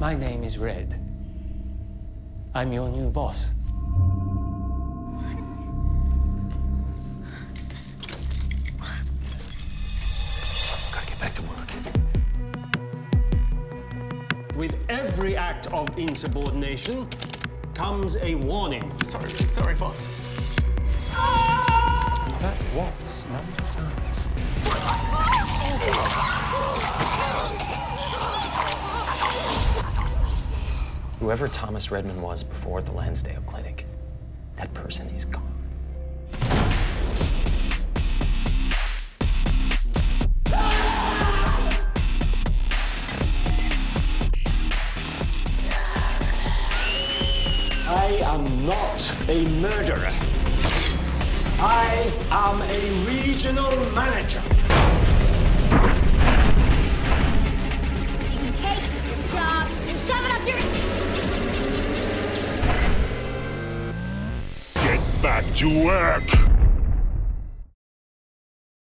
My name is Reid. I'm your new boss. Gotta get back to work. With every act of insubordination comes a warning. Sorry, boss. That was number 5. Whoever Thomas Reddmann was before the Lansdale Clinic, that person is gone. I am not a murderer. I am a regional manager. You can take your job and shove it up your... Get back to work!